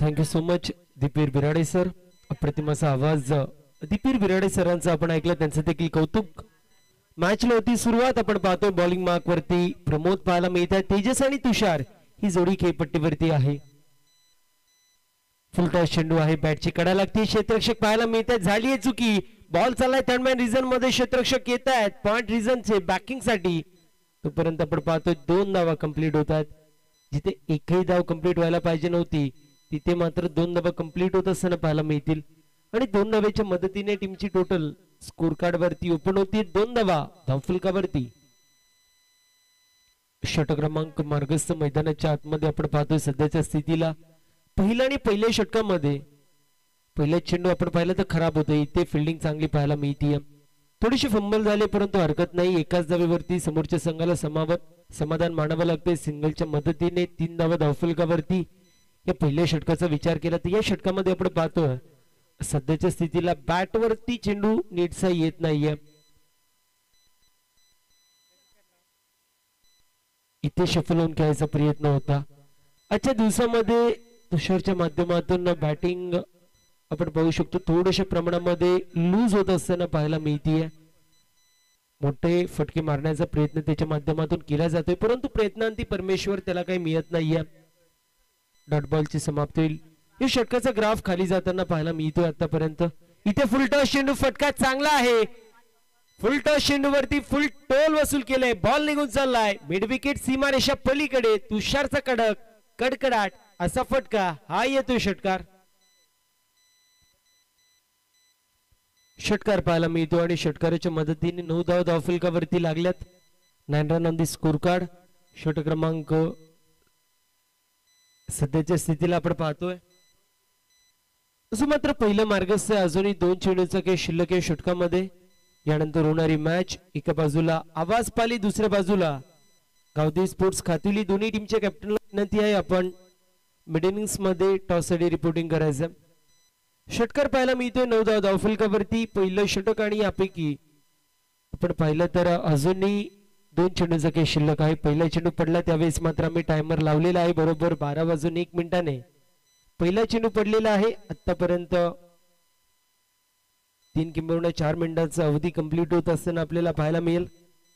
Thank you so much दीपीर Birade sir. अप्रतिम असा आवाज दीपीर बिराडे सरांचा आपण ऐकलं, त्यांचं देखील कौतुक. मॅचला होती सुरुवात. आपण पाहतोय बॉलिंग मार्क वरती प्रमोद पाहायला मिळत आहे. तेजस आणि तुषार ही जोडी खेळपट्टीवरती आहे. फुलटॉस चेंडू आहे, बॅटची कडा लागते, क्षेत्ररक्षक पाहायला मिळत आहेत. झाली आहे चुकी, बॉल चाललाय थर्ड मॅन रिझन मध्ये, क्षेत्ररक्षक येत आहेत पॉइंट रिझनचे बॅकिंग साठी. तोपर्यंत आपण पाहतोय 2 धावा कंप्लीट होतात. जिथे एकही धाव कंप्लीट व्हायला पाहिजे नव्हती तिथे मात्र 2 धावा कंप्लीट होत असताना पाहायला मिळतील. आणि 2 धावेच्या मदतीने टीमची टोटल स्कोर कार्ड वरती ओपन होती 2 धावा धावफलकावरती. षटक क्रमांक मार्गस्थ मैदानाच्या आतमध्ये आपण पाहतोय सध्याच्या स्थितीला पहिल्या आणि पहिल्या षटकामध्ये पहिल्या चेंडू आपण पाहिलं तर खराब होतं. इथे फिल्डिंग चांगली पाहायला मिळते. थोडीशी फंबल झाले परंतु हरकत नाही. एकाच धावेवरती समोरच्या संघाला समाधान मानावं लागते. सिंगलच्या मदतीने 3 धावा धावफलकावरती. या पहिल्या षटकाचा विचार केला तर या षटकामध्ये आपण पाहतोय सध्याच्या स्थितीला बॅटवरती चेंडू नीटसा येत नाहीये. इथे शफल होऊन खेळायचा प्रयत्न होता. आजच्या दिवसामध्ये तुषारच्या माध्यमातून बॅटिंग आपण पाहू शकतो थोड्याशा प्रमाणामध्ये लूज होत असताना पाहायला मिळतीये. मोठे फटके मारण्याचा प्रयत्न त्याच्या माध्यमातून केला जातोय परंतु प्रयत्नांती परमेश्वर त्याला काही मिळत नाहीये. डॉट बॉलची समाप्ती होईल. या षटकाचा ग्राफ खाली जाताना पाहायला मिळतोय आतापर्यंत. इथे फुलटॉस चेंडू, फटका चांगला आहे. फुलटॉस चेंडू वरती फुल टोल वसूल केलंय. बॉल निघून चाललाय मिड विकेट सीमारेषा पलीकडे. तुषारचा कडकडाट असा फटका हा येतोय षटकार. षटकार पाहायला मिळतो आणि षटकाराच्या मदतीने 9 धावा धावफलकावरती लागल्यात. 9 run on the score card. षटक क्रमांक सध्याच्या स्थितीला आपण पाहतोय असं मात्र पहिलं मार्गस्थ अजूनही 2 चेंडूचा काही शिल्लक आहे षटकामध्ये. यानंतर होणारी मॅच एका बाजूला आवाज पाली, दुसऱ्या बाजूला गावदेवी स्पोर्ट्स खातुली. दोन्ही टीमच्या कॅप्टनला विनंती आहे आपण मिड इनिंग्स मध्ये टॉस साठी रिपोर्टिंग करायचं. षटकार पाहायला मिळतोय 9 धावा धावफलकावरती. पहिलं षटक आणि यापैकी आपण पाहिलं तर अजूनही 2 चेंडूचा काही शिल्लक आहे. पहिला चेंडू पडला त्यावेळेस मात्र आम्ही टायमर लावलेला आहे. बरोबर 12:01 पहिला चेंडू पडलेला आहे. आतापर्यंत 3 किंबहुना 4 मिनिटांचा अवधी कंप्लीट होत असताना आपल्याला पाहायला मिळेल.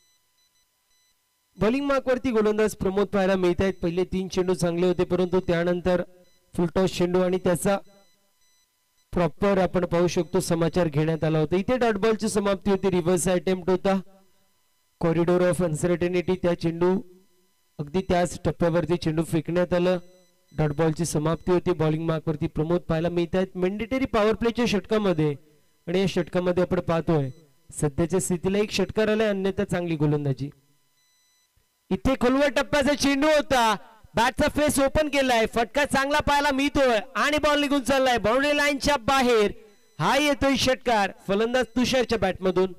बॉलिंग मार्क वरती गोलंदाज प्रमोद पाहायला मिळत आहेत. पहिले 3 चेंडू चांगले होते परंतु त्यानंतर फुलटॉस चेंडू आणि त्याचा प्रॉपर आपण पाहू शकतो समाचार घेण्यात आला होता. इथे डॉट बॉलची समाप्ती होती. रिव्हर्स अटेम्प्ट होता. Corridor of uncertainty. त्या चेंडू अगदी त्याच टप्प्यावरती चेंडू फेकण्यात आलं. डॉट बॉलची समाप्ती होती. बॉलिंग मार्क वरती प्रमोद पाहायला मिळत आहेत मॅन्डेटरी पॉवर प्लेच्या षटकामध्ये. आणि या षटकामध्ये आपण पाहतोय सध्याच्या स्थितीला 1 षटकार आलाय अन्यथा चांगली गोलंदाजी. इथे खोलवर टप्प्याचा चेंडू होता. बॅटचा फेस ओपन केलाय. फटका चांगला पाहायला मिळतोय आणि बॉल निघून चाललाय बाउंड्री लाईनच्या बाहेर. हा येतोय षटकार फलंदाज तुषारच्या बॅटमधून.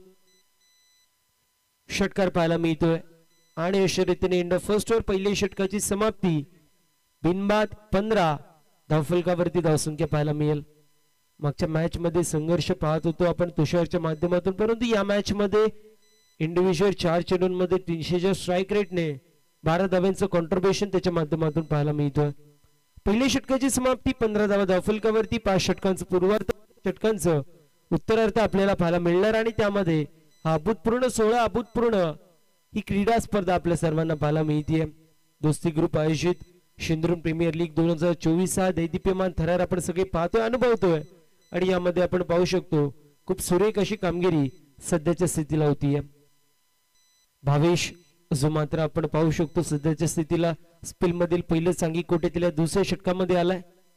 षटकार पाहायला मिळतोय आणि अशा रीतीने इंड फर्स्ट ओव्हर पहिल्या षटकाची समाप्ती. बिनबाद 15 धावफलकावरती धावसंख्या पाहायला मिळेल. मागच्या मॅच मध्ये संघर्ष पाहत होतो आपण तुषारच्या माध्यमातून परंतु या मॅच मध्ये इंडिव्हिज्युअल 4 चेंडूंमध्ये 300च्या स्ट्राईक रेटने 12 धाव्यांचं कॉन्ट्रीब्युशन त्याच्या माध्यमातून पाहायला मिळतोय. पहिल्या षटकाची समाप्ती 15 धावा धावफलकावरती. 5 षटकांचं पूर्वार्ध, षटकांचं उत्तरार्ध आपल्याला पाहायला मिळणार आणि त्यामध्ये हा अभूतपूर्ण 16 अभूतपूर्ण ही क्रीडा स्पर्धा आपल्या सर्वांना पाहायला मिळते. दोस्ती ग्रुप आयोजित शिंद्रून प्रीमियर लीग 2024 हा दैदिप्यमान थरार आपण सगळे पाहतोय अनुभवतोय आणि यामध्ये आपण पाहू शकतो खूप सुरेख अशी कामगिरी सध्याच्या स्थितीला होतीये. भावेश जो मात्र आपण पाहू शकतो सध्याच्या स्थितीला स्पेल मधील पहिलं सांघिक कोट्यातील दुसऱ्या षटकामध्ये आलाय.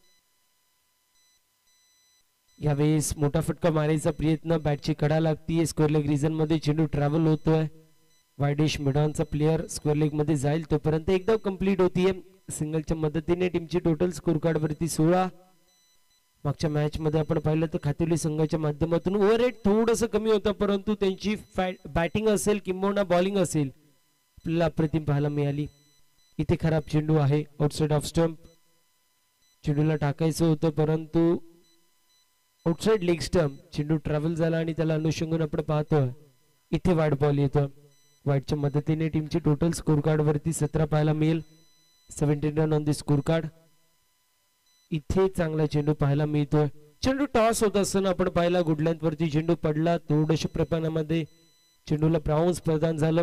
यावेळेस मोठा फटका मारायचा प्रयत्न, बॅटची कडा लागतीये. स्क्वेअर लेग रिजन मध्ये चेंडू ट्रॅव्हल होतोय. वायडिश मिडॉनचा प्लेअर स्क्वेअर लेग मध्ये जाईल तोपर्यंत एकदा कंप्लीट होतीये. सिंगलच्या मदतीने टीमची टोटल स्कोर कार्ड वरती 16. मागच्या मॅच मध्ये आपण पाहिलं तर खातुली संघाच्या माध्यमातून ओव्हर रेट थोडंसं कमी होतं परंतु त्यांची बॅटिंग असेल किंबहुना बॉलिंग असेल आपल्याला अप्रतिम पाहायला मिळाली. इथे खराब चेंडू आहे आउटसाइड ऑफ स्टंप. चेंडूला टाकायचं होतं परंतु आउटसाइड लेग स्टंप चेंडू ट्रॅव्हल झाला आणि त्याला अनुषंगाने आपण पाहतोय इथे वाईड बॉल येतो. वाईडच्या मदतीने टीमची टोटल स्कोर कार्ड वरती 17 पाहायला मिळेल. 17 run on the score card. इथे चांगला चेंडू पाहायला मिळतोय. चेंडू टॉस होत असताना आपण पाहिला गुडलँड वरती चेंडू पडला, थोडशा प्रमाणामध्ये चेंडूला बाउन्स प्रदान झालं.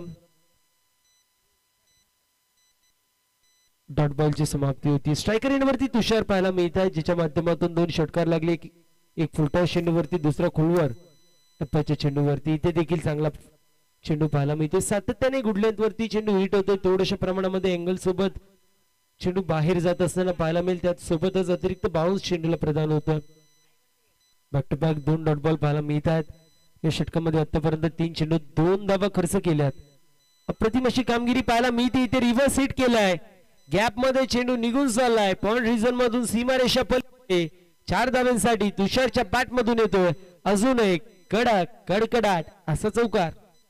डॉट बॉलची समाप्ती होती. स्ट्रायकर एंडवरती तुषार पाहायला मिळत आहे, ज्याच्या माध्यमातून 2 षटकार लागले. एक फुलटॉस चेंडूवरती, दुसरा खोलवर टप्प्याच्या चेंडूवरती. इथे देखील चांगला चेंडू पाहायला मिळतो. सातत्याने गुडलँड वरती चेंडू हिट होतोय, थोड्याशा प्रमाणामध्ये अँगल सोबत चेंडू बाहेर जात असताना पाहायला मिळेल. त्यात सोबतच अतिरिक्त बाउन्स चेंडूला प्रदान होतं. Back to back 2 dot ball पाहायला मिळत आहेत. या षटकामध्ये आतापर्यंत 3 चेंडू 2 धावा खर्च केल्यात. अप्रतिम अशी कामगिरी पाहायला मिळते. इथे रिव्हर्स हिट केलाय, गॅप मध्ये चेंडू निघून चाललाय. पॉइंट रिजन मधून सीमारेषा पलीकडे 4 धाव्यांसाठी तुषारच्या बॅट मधून येतोय. अजून एक कडक कडकडाट असा चौकार.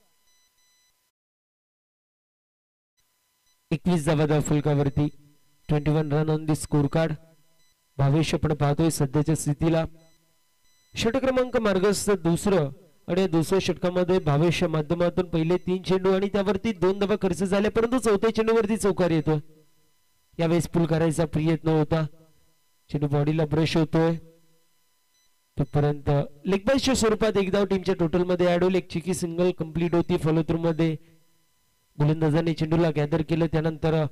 21 धावा फलकावरती, 21 run on the score card. Bhavesh आपण पाहतोय सध्याच्या स्थितीला षटक क्रमांक मार्गस्थ दुसरं, आणि दुसऱ्या षटकामध्ये भावेशच्या माध्यमातून पहिले 3 चेंडू आणि त्यावरती 2 धावा खर्च झाले, परंतु चौथ्या चेंडूवरती चौकार येतो. यावेळेस पूल करायचा प्रयत्न होता. चेंडू बॉडीला ब्रश होतोय, तोपर्यंत लेग बायच्या स्वरूपात एक धाव टीमच्या टोटल मध्ये ऍड होईल. एक चिकी सिंगल कंप्लीट होती. फॉलो थ्रू मध्ये गोलंदाजांनी चेंडूला गॅदर केलं, त्यानंतर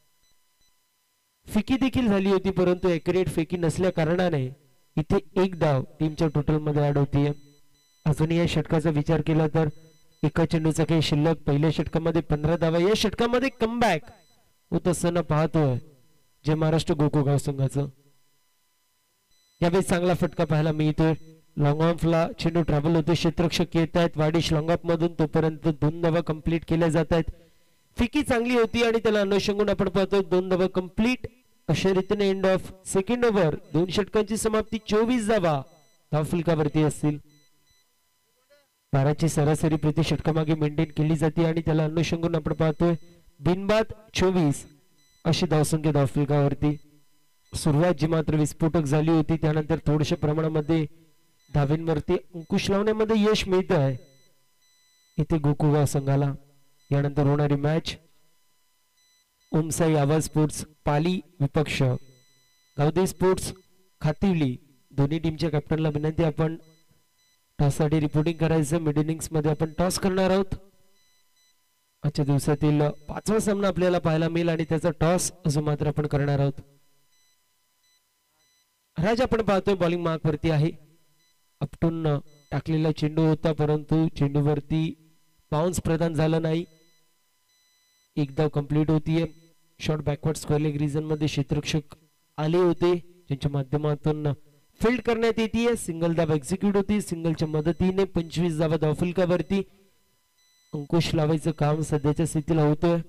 फेकी देखील झाली होती, परंतु एक्युरेट फेकी नसल्या कारणाने इथे एक धाव टीमच्या टोटल मध्ये ऍड होतीये. अजूनही या षटकाचा विचार केला तर एका चेंडूचा काही शिल्लक. पहिल्या षटकामध्ये 15 धावा. या षटकामध्ये कमबॅक होत असताना पाहतोय जे महाराष्ट्र गोकुळगाव संघाचं. यावेळी चांगला फटका पाहायला मिळतोय. लॉंग ऑफला चेंडू ट्रॅव्हल होतो, क्षेत्ररक्षक येत आहेत वाडिश लॉंग ऑफ मधून, तोपर्यंत 2 धावा कंप्लीट केल्या जात आहेत. फिकी चांगली होती आणि त्याला अनुषंगून आपण पाहतो 2 धावा कंप्लीट. अशा रीतीने एंड ऑफ सेकंड ओव्हर 2 षटकांची समाप्ती. 24 धावा धावफलकावरती असतील. 12ची सरासरी प्रति षटकामागे मेंटेन केली जाते आणि त्याला अनुषंगून आपण पाहतोय बिनबाद 24 अशी धावसंख्या धावफलकावरती. सुरुवात जी मात्र विस्फोटक झाली होती, त्यानंतर थोड्याशा प्रमाणामध्ये धावींवरती अंकुश लावण्यामध्ये यश मिळत आहे इथे गोकुळगाव संघाला. यानंतर होणारी मॅच ओमसाई आवाज स्पोर्ट्स पाली विपक्ष गावदे स्पोर्ट्स खातिवली. दोन्ही टीमच्या कॅप्टनला विनंती आपण टॉससाठी रिपोर्टिंग करायचं. मिड इनिंग्स मध्ये आपण टॉस करणार आहोत. आजच्या दिवसातील 5वा सामना आपल्याला पाहायला मिळेल आणि त्याचा टॉस जो मात्र आपण करणार आहोत. राज आपण पाहतोय बॉलिंग मार्क वरती आहे. अपटून टाकलेला चेंडू होता, परंतु चेंडूवरती बाउन्स प्रदान झाला नाही. एक धाव कंप्लीट होतीये. Short backward square leg region मध्ये क्षेत्ररक्षक आले होते, ज्यांच्या माध्यमातून फील्ड करण्यात येते. सिंगल धाव एक्झिक्यूट होती. सिंगलच्या मदतीने 25 धावा धावफलकावरती. अंकुश लावायचं काम सध्याच्या स्थितीला होतोय.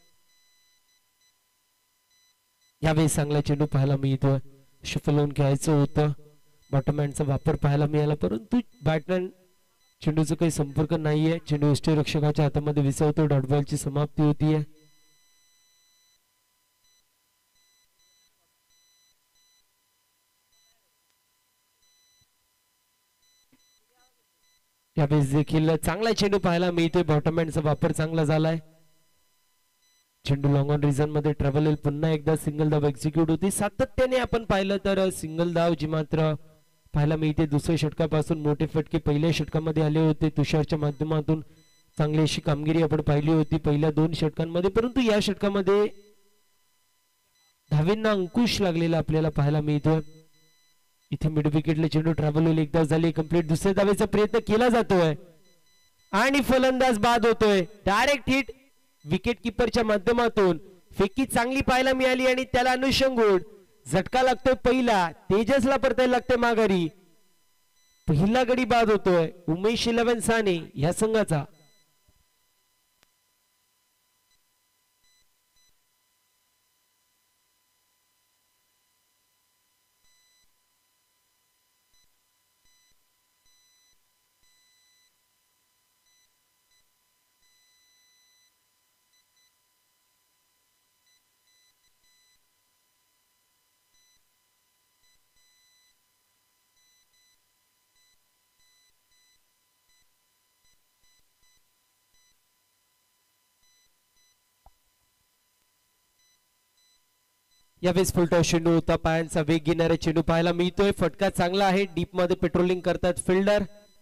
यावेळी चांगला चेंडू पाहायला मिळतोय. शफल होऊन खेळायचं होतं. बॉटमहँडचा वापर पाहायला मिळाला, परंतु बॅटमॅन चेंडूचा काही संपर्क नाहीये. चेंडू यष्टीरक्षकाच्या हातामध्ये विसवतो. डॉट बॉलची समाप्ती होतीये. यावेळेस देखील चांगला चेंडू पाहायला मिळतोय. बॉटमहँडचा वापर चांगला झालाय. चेंडू लॉंग ऑन रिजन मध्ये ट्रॅव्हल होईल. पुन्हा एकदा सिंगल धाव एक्झिक्यूट होती. सातत्याने आपण पाहिलं तर सिंगल धाव जी मात्र पाहायला मिळते. दुसऱ्या षटकापासून मोठे फटके पहिल्या षटकामध्ये आले होते. तुषारच्या माध्यमातून चांगली अशी कामगिरी आपण पाहिली होती पहिल्या 2 षटकांमध्ये, परंतु या षटकामध्ये धावेंना अंकुश लागलेला आपल्याला पाहायला मिळतोय. इथे मिड विकेटला चेंडू ट्रॅव्हल होईल. एक धाव झाली कंप्लीट. दुसऱ्या धावेचा प्रयत्न केला जातोय आणि फलंदाज बाद होतोय. डायरेक्ट हिट विकेट किपरच्या माध्यमातून. फेकी चांगली पाहायला मिळाली आणि त्याला अनुषंगून झटका लागतोय पहिला. तेजसला परतायला लागते माघारी. पहिला गडी बाद होतोय उमेश 11 साने या संघाचा. यावेळेस फुलटॉस चेंडू होता, पायांचा वेग घेणारा चेंडू पाहायला मिळतोय. फटका चांगला आहे, डीप मध्ये पेट्रोलिंग करतात फिल्डर.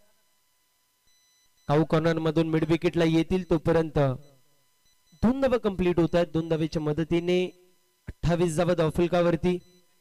काऊ कॉर्नर मधून मिड विकेटला येतील तोपर्यंत 2 धावा कंप्लीट होत आहेत. 2 धावेच्या मदतीने 28 धावा धावफलकावरती.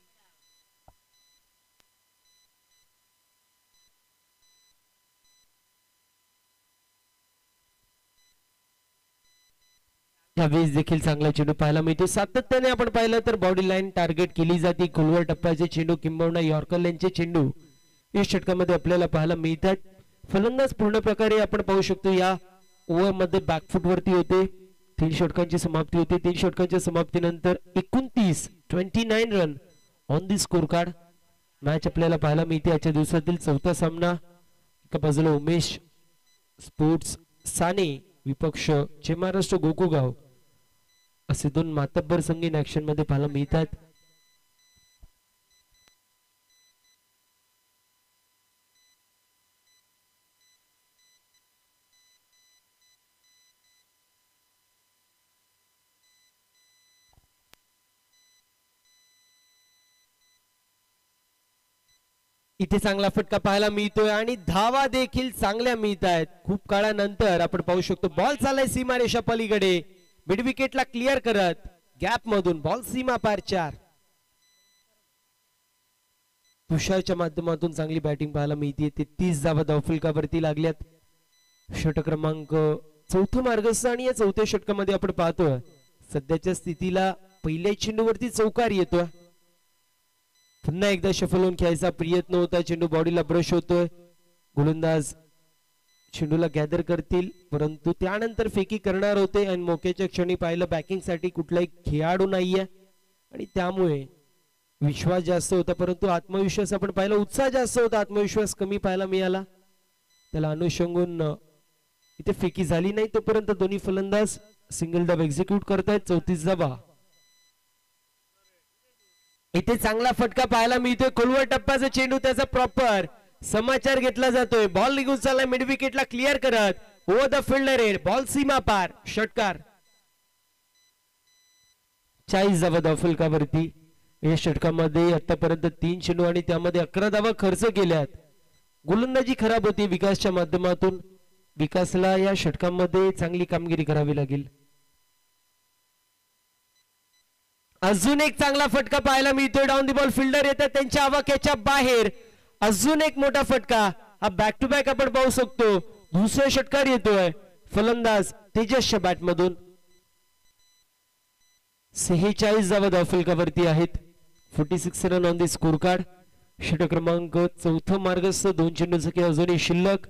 यावेळेस देखील चांगला चेंडू पाहायला मिळतो. सातत्याने आपण पाहिलं तर बॉडी लाईन टार्गेट केली जाते. खोलवर टप्प्याचे चेंडू किंबहुना यॉर्कर लाईनचे चेंडू या षटकामध्ये आपल्याला पाहायला मिळतात. फलंदाज पूर्ण प्रकारे आपण पाहू शकतो या ओव्हर मध्ये बॅकफुट वरती होते. 3 षटकांची समाप्ती होती. 3 षटकांच्या समाप्तीनंतर 29 run on the score card. Match आपल्याला पाहायला मिळते. आजच्या दिवसातील चौथा सामना. एका बाजूला उमेश स्पोर्ट्स साने विपक्ष जे महाराष्ट्र गोकुगाव असे 2 मातब्बर संगीन ऍक्शन मध्ये पाहायला मिळतात. इथे चांगला फटका पाहायला मिळतोय आणि धावा देखील चांगल्या मिळत आहेत. खूप काळानंतर आपण पाहू शकतो बॉल चाललाय सीमारेषा पलीकडे. मिड विकेटला क्लिअर करत गॅप मधून बॉल सीमा पार 4. तुषारच्या माध्यमातून चांगली बॅटिंग पाहायला मिळते. 33 धावा धावफलकावरती लागल्यात. षटक क्रमांक 4 मार्गस्थ आणि या 4थ्या षटकामध्ये आपण पाहतोय सध्याच्या स्थितीला पहिल्या चेंडूवरती चौकार येतोय. पुन्हा एकदा शफल होऊन खेळायचा प्रयत्न होता. चेंडू बॉडीला ब्रश होतोय. गोलंदाज चेंडूला गॅदर करतील परंतु त्यानंतर फेकी करणार होते आणि मोक्याच्या क्षणी पाहिलं बॅकिंग साठी कुठलाही खेळाडू नाहीये आणि त्यामुळे विश्वास जास्त होता परंतु आत्मविश्वास आपण पाहिला उत्साह जास्त होता. आत्मविश्वास कमी पाहायला मिळाला. त्याला अनुषंगून इथे फेकी झाली नाही. तोपर्यंत दोन्ही फलंदाज सिंगल धाव एक्झिक्यूट करतायत. 34 धावा. इथे चांगला फटका पाहायला मिळतोय. खोलवर टप्प्याचा चेंडू त्याचा प्रॉपर समाचार घेतला जातोय. बॉल निघून चाललाय मिड विकेटला क्लिअर करत over the fielder head ball सीमा पार षटकार. 40 धावा धावफलकावरती. या षटकामध्ये आतापर्यंत 3 चेंडू आणि त्यामध्ये 11 धावा खर्च केल्यात. गोलंदाजी खराब होती विकासच्या माध्यमातून. विकासला या षटकामध्ये चांगली कामगिरी करावी लागेल. अजून एक चांगला फटका पाहायला मिळतोय. डाऊन दी बॉल फिल्डर येतात त्यांच्या आवाक्याच्या बाहेर. अजून एक मोठा फटका. हा बॅक टू बॅक आपण पाहू शकतो. दुसरा षटकार येतोय फलंदाज तेजसच्या बॅट मधून. 46 धावा धावफलकावरती आहेत. 46 run on the score card. षटक क्रमांक 4 मार्गस्थ. 2 चेंडूंचा खेळ अजूनही शिल्लक.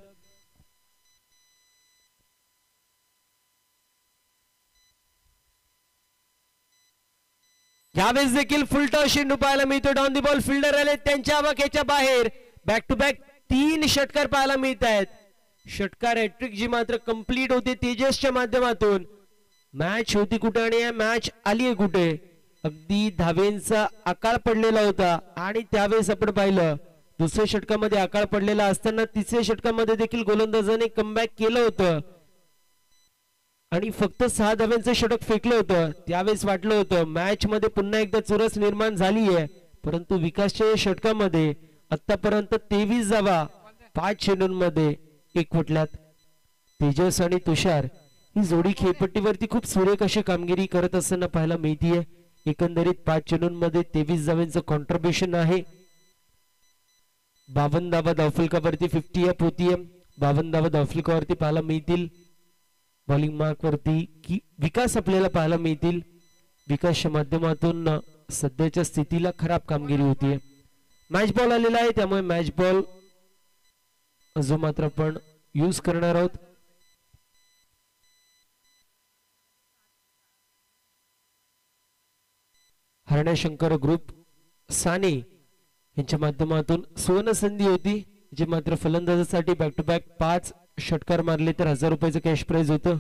यावेळेस देखील फुलटॉस चेंडू पाहायला मिळतो. डाऊन दी बॉल फिल्डर आले त्यांच्या आवाक्याच्या बाहेर. बॅक टू बॅक 3 षटकार पाहायला मिळत आहेत. षटकार हॅट्रिक जी मात्र कंप्लीट होते तेजसच्या माध्यमातून. मॅच होती कुठे आणि मॅच आली कुठे. अगदी धावेंचा आकाळ पडलेला होता आणि त्यावेळेस आपण पाहिलं दुसऱ्या षटकामध्ये आकाळ पडलेला असताना तिसऱ्या षटकामध्ये देखील गोलंदाजाने कमबॅक केलं होतं आणि फक्त 6 धाव्यांचं षटक फेकलं होतं. त्यावेळेस वाटलं होतं मॅच मध्ये पुन्हा एकदा चुरस निर्माण झाली आहे परंतु विकासच्या षटकामध्ये आतापर्यंत 23 धावा 5 चेंडूंमध्ये एकवटल्यात. तेजस आणि तुषार ही जोडी खेळपट्टीवरती खूप सुरेख अशी कामगिरी करत असताना पाहायला मिळतीये. एकंदरीत 5 चेंडूंमध्ये 23 धावांचं कॉन्ट्रीब्युशन आहे. 52 धावा धावफलकावरती 50 अप होतीये. 52 धावा धावफलकावरती पाहायला मिळतील. बॉलिंग मार्क वरती की विकास आपल्याला पाहायला मिळतील. विकासच्या माध्यमातून सध्याच्या स्थितीला खराब कामगिरी होतीये. मॅच बॉल आलेला आहे त्यामुळे मॅच बॉल जो मात्र आपण यूज करणार आहोत. हरण्या शंकर ग्रुप साने यांच्या माध्यमातून सुवर्ण संधी होती जी मात्र फलंदाजासाठी बॅक टू बॅक 5 षटकार मारले तर 1000 रुपयाचं कॅश प्राइज होतं.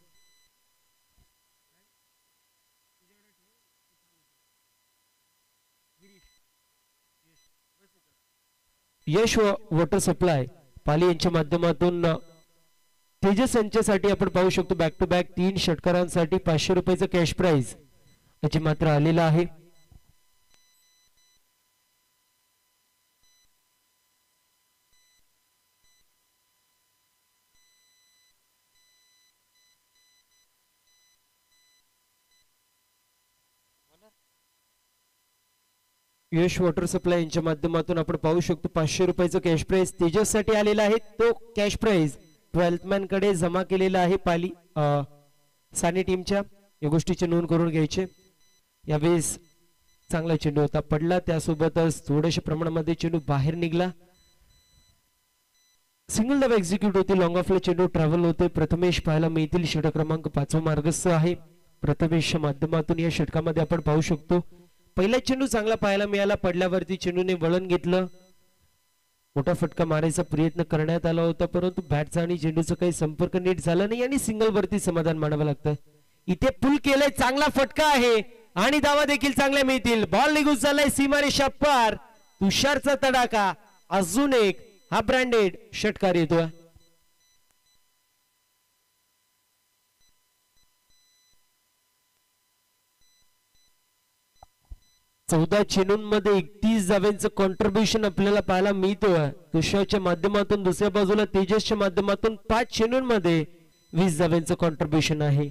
यश वॉटर सप्लाय पाली यांच्या माध्यमातून तेजस यांच्यासाठी आपण पाहू शकतो बॅक टू बॅक 3 षटकारांसाठी 500 रुपयाचं कॅश प्राइज याची मात्र आलेला आहे. यश वॉटर सप्लाय यांच्या माध्यमातून आपण पाहू शकतो 500 रुपयाचं कॅश प्राइज तेजस साठी आलेला आहे. तो कॅश प्राइज 12th मॅन कडे जमा केलेला आहे पाली सानी टीमच्या. या गोष्टीची नोंद करून घ्यायचे. यावेळेस चांगला चेंडू होता पडला त्यासोबतच थोड्याशा प्रमाणामध्ये चेंडू बाहेर निघाला. सिंगल धाव एक्झिक्यूट होती. लॉंग ऑफला चेंडू ट्रॅव्हल होते. प्रथमेश पाहायला मिळतील. षटक क्रमांक 5 मार्गस्थ आहे. प्रथमेशच्या माध्यमातून या षटकामध्ये आपण पाहू शकतो पहिला चेंडू चांगला पाहायला मिळाला. पडल्यावरती चेंडूने वळण घेतलं. मोठा फटका मारायचा प्रयत्न करण्यात आला होता परंतु बॅटचा आणि चेंडूचा काही संपर्क नीट झाला नाही आणि सिंगल वरती समाधान मानावं लागतं. इथे पुल केलंय. चांगला फटका आहे आणि धावा देखील चांगल्या मिळतील. बॉल निघून चाललाय सीमारेषा पार. तुषारचा तडाखा. अजून एक हा ब्रँडेड षटकार येतोय. चौदा चेंडूंमध्ये 31 धावांचं कॉन्ट्रीब्युशन आपल्याला पाहायला मिळतोय. तुषारच्या माध्यमातून दुसऱ्या बाजूला तेजसच्या माध्यमातून 5 चेंडूंमध्ये 20 धावांचं कॉन्ट्रीब्युशन आहे.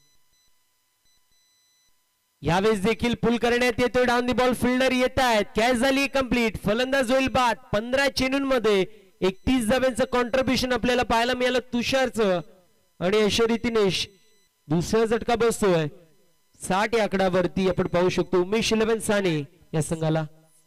यावेळेस देखील पुल करण्यात येतोय. डाऊन दी बॉल फिल्डर येत आहेत. कॅच झाली कंप्लीट. फलंदाज होईल बाद. 15 चेंडूंमध्ये 31 धावांचं कॉन्ट्रीब्युशन आपल्याला पाहायला मिळालं तुषारचं आणि अशा रीतीने दुसरा झटका बसतोय. 60 या आकड्यावरती आपण पाहू शकतो उमेश 11 साने या संघाला.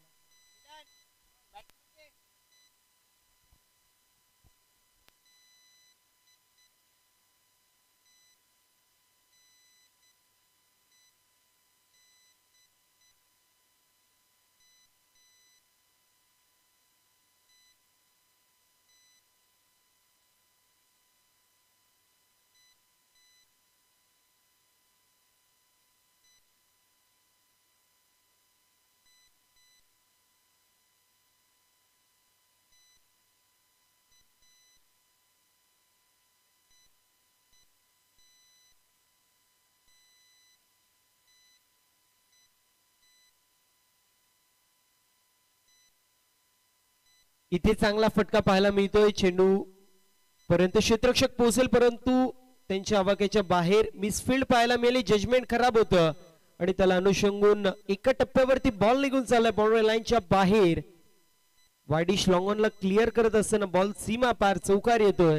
इथे चांगला फटका पाहायला मिळतोय. चेंडू पर्यंत क्षेत्ररक्षक पोहोचेल परंतु त्यांच्या आवाक्याच्या बाहेर मिसफिल्ड पाहायला मिळाली. जजमेंट खराब होतं आणि त्याला अनुषंगून एका टप्प्यावरती बॉल निघून चाललाय बाउंड्री लाईनच्या बाहेर. वायडिश लॉंगॉनला क्लिअर करत असताना बॉल सीमा पार चौकार येतोय.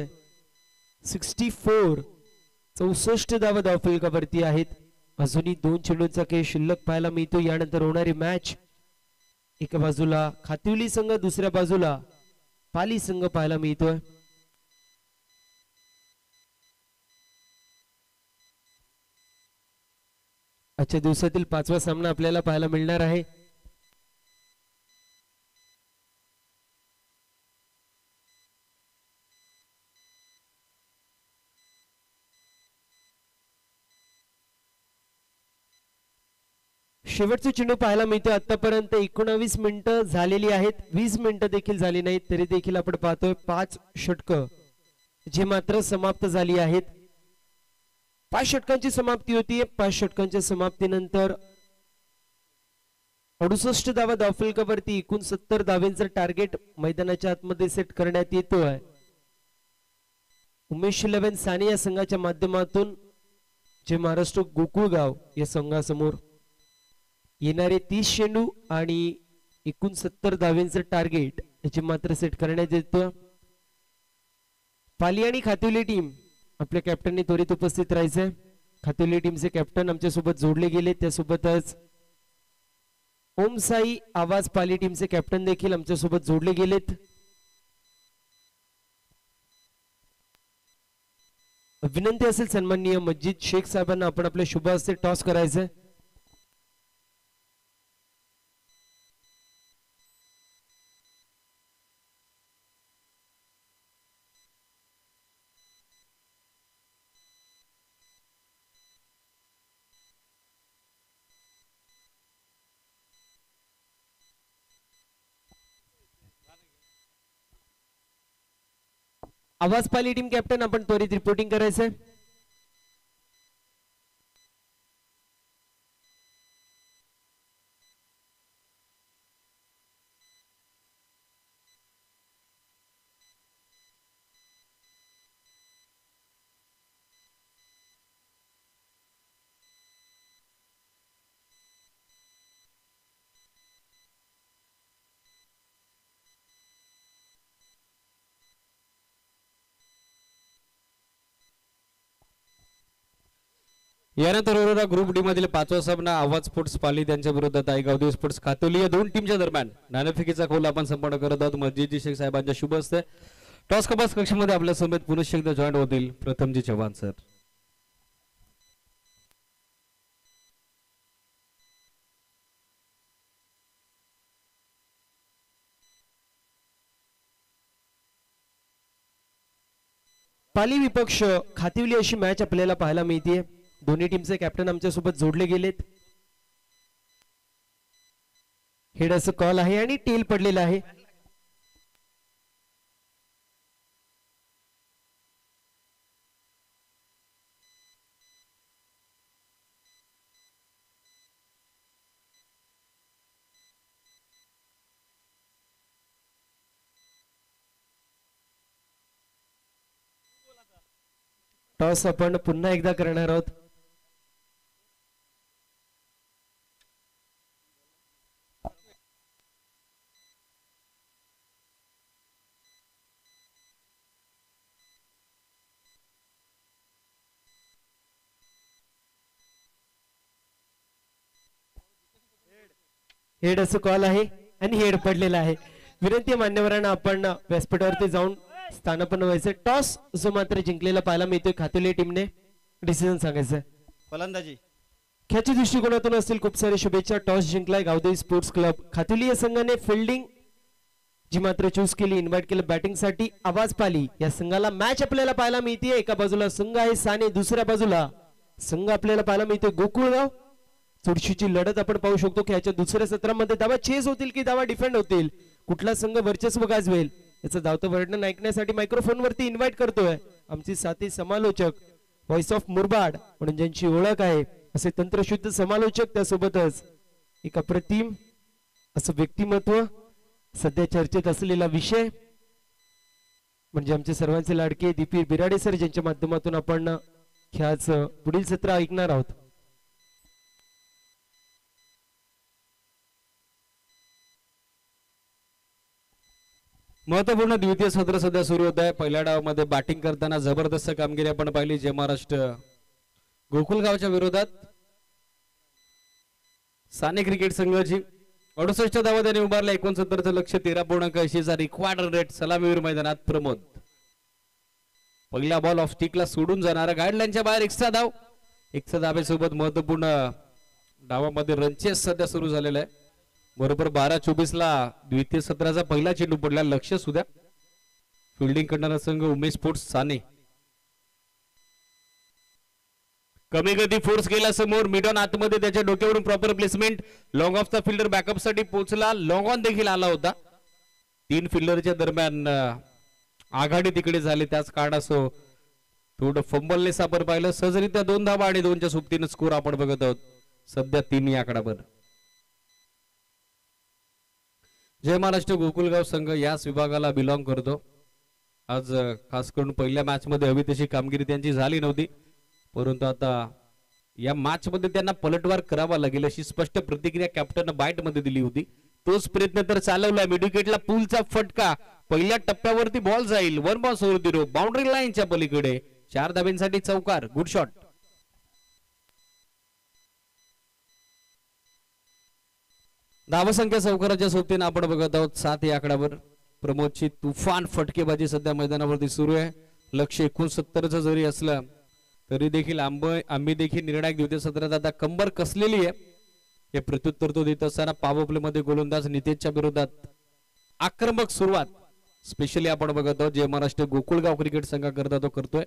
64 धावा धावफलकावरती आहेत. अजूनही 2 चेंडूंचा खेळ शिल्लक पाहायला मिळतो. यानंतर होणारी मॅच एका बाजूला खातिवली संघ दुसऱ्या बाजूला पाली संघ पाहायला मिळतोय. आजच्या दिवसातील 5वा सामना आपल्याला पाहायला मिळणार आहे. शेवटचे चेंडू पाहायला मिळतो. आतापर्यंत 19 मिनिटं झालेली आहेत. 20 मिनिटं देखील झाली नाहीत तरी देखील आपण पाहतोय 5 षटकं जे मात्र समाप्त झाली आहेत. 5 षटकांची समाप्ती होती. 5 षटकांच्या समाप्तीनंतर 68 धावा धावफलकावरती 69 धावांचं टार्गेट मैदानाच्या आतमध्ये सेट करण्यात येतोय. उमेश 11 साने या संघाच्या माध्यमातून जे महाराष्ट्र गोकुळगाव या संघासमोर येणारे 30 चेंडू आणि 69 धावांचं टार्गेट याची मात्र सेट करण्यात येतं. पाली आणि खातिवली टीम आपल्या कॅप्टनने त्वरित उपस्थित राहायचंय. खातिवली टीमचे कॅप्टन आमच्या सोबत जोडले गेले. त्यासोबतच ओम साई आवाज पाली टीमचे कॅप्टन देखील आमच्या सोबत जोडले गेलेत. विनंती असेल सन्माननीय मस्जिद शेख साहेबांना आपण आपल्या शुभ हस्ते टॉस करायचंय. आवाज पाली टीम कॅप्टन आपण त्वरित रिपोर्टिंग करायचंय. यानंतर अरोरा ग्रुप डी मधील 5वा सामना आवाज स्पोर्ट्स पाली त्यांच्या विरोधात आहे गावदेवी स्पोर्ट्स खातोली या दोन टीमच्या दरम्यान नाणेफेकीचा खोल आपण संपन्न करत आहोत. मस्जिद शेख साहेबांच्या शुभ हस्ते टॉस कपास कक्षामध्ये आपल्या समेत पुनश्च एकदा जॉईंट होतील प्रथमजी चव्हाण सर. पाली विपक्ष खातिवली अशी मॅच आपल्याला पाहायला मिळते. दोन्ही टीमचे कॅप्टन आमच्या सोबत जोडले गेलेत. हेड असं कॉल आहे आणि टेल पडलेला आहे. टॉस आपण पुन्हा एकदा करणार आहोत. हेड असं कॉल आहे आणि हेड पडलेला आहे. विनंती मान्यवरांना आपण व्यासपीठावरती जाऊन स्थानापन्न व्हायचं. टॉस जो मात्र जिंकलेला पाहायला मिळतोय खातोली टीमने. डिसिजन सांगायचं फलंदाजी. खेळाच्या दृष्टिकोनातून असतील खूप सारे शुभेच्छा. टॉस जिंकलाय गावदेवी स्पोर्ट्स क्लब खातोली या संघाने. फिल्डिंग जी मात्र चूज केली, इन्व्हाइट केलं बॅटिंग साठी आवाज पाली या संघाला. मॅच आपल्याला पाहायला मिळते. एका बाजूला संघ आहे साने, दुसऱ्या बाजूला संघ आपल्याला पाहायला मिळतोय गोकुळगाव. चुरशीची लढत आपण पाहू शकतो की याच्या दुसऱ्या सत्रामध्ये धावा चेस होतील की धावा डिफेंड होतील, कुठला संघ वर्चस्व गाजवेल याचं धावतं वर्णन ऐकण्यासाठी मायक्रोफोन वरती इन्व्हाइट करतोय आमचे साथी समालोचक व्हॉइस ऑफ मुरबाड म्हणून ज्यांची ओळख आहे असे तंत्रशुद्ध समालोचक, त्यासोबतच एक अप्रतिम असं व्यक्तिमत्व, सध्या चर्चेत असलेला विषय म्हणजे आमचे सर्वांचे लाडके दीपी बिराडे सर, ज्यांच्या माध्यमातून आपण खेळाचं पुढील सत्र ऐकणार आहोत. महत्वपूर्ण द्वितीय सत्र सध्या सुरू होत आहे. पहिल्या डावामध्ये बॅटिंग करताना जबरदस्त कामगिरी आपण पाहिली जय महाराष्ट्र गोकुलगावच्या विरोधात. साने क्रिकेट संघाची 68 धावा त्यांनी उभारल्या. 69चं लक्ष्य 13.80चा रिक्वायर्ड रेट. सलामीवीर मैदानात प्रमोद. पहिला बॉल ऑफ स्टिकला सोडून जाणारा गाईडलाईनच्या बाहेर एक्स्ट्रा धाव. एक्स्ट्रा धावेसोबत महत्वपूर्ण डावामध्ये रनचेस सध्या सुरू झालेला आहे. बरोबर 12:24 ला द्वितीय सत्राचा पहिला चेंडू पडला. लक्ष सुद्धा फिल्डिंग करणारा संघ उमेश स्पोर्ट्स साने. कमी गती फोर्स केला समोर. मिड ऑन आतमध्ये त्याच्या डोक्यावरून प्रॉपर प्लेसमेंट. लॉंग ऑफचा फिल्डर बॅकअप साठी पोहोचला. लॉंग ऑन देखील आला होता. 3 फिल्डरच्या दरम्यान आघाडी तिकडे झाली. त्याच कारणासह थोडं फंबलनेस आपण पाहिलं. सहजरित्या 2 धावा आणि 2च्या सोबतीनं स्कोर आपण बघत आहोत सध्या 3 या आकडावर. जय महाराष्ट्र गोकुलगाव संघ याच विभागाला बिलॉंग करतो. आज खास करून पहिल्या मॅच मध्ये हवी तशी कामगिरी त्यांची झाली नव्हती, परंतु आता या मॅच मध्ये त्यांना पलटवार करावा लागेल अशी स्पष्ट प्रतिक्रिया कॅप्टन बाईट मध्ये दिली होती. तोच प्रयत्न तर चालवलाय. मिडविकेटला पुलचा फटका. पहिल्या टप्प्यावरती बॉल जाईल. 1 बॉल सोडून दिलो बाउंड्री लाईनच्या पलीकडे. 4 धाब्यांसाठी चौकार. Good shot. धावसंख्या चौकाराच्या सोबतीने आपण बघत आहोत 7 या आकड्यावर. प्रमोदची तुफान फटकेबाजी सध्या मैदानावरती सुरू आहे. लक्ष 69चं जरी असलं तरी देखील आम्ही देखील निर्णायक द्वितीय सत्रात आता कंबर कसलेली आहे. हे प्रत्युत्तर तो देत असताना पॉवर प्ले मध्ये गोलंदाज नितेशच्या विरोधात आक्रमक सुरुवात स्पेशली आपण बघत आहोत जय महाराष्ट्र गोकुळगाव क्रिकेट संघाकरता तो करतोय.